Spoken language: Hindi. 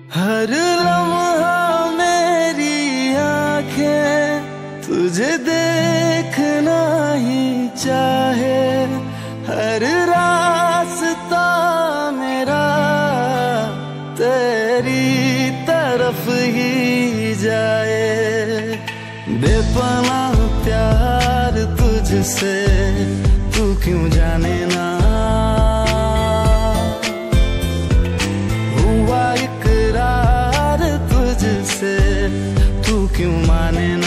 हर लम्हा मेरी आंखें तुझे देखना ही चाहे, हर रास्ता मेरा तेरी तरफ ही जाए। बेपनाह प्यार तुझसे तू क्यों जाने ना, हुआ इकरार तुझसे तू क्यों माने ना।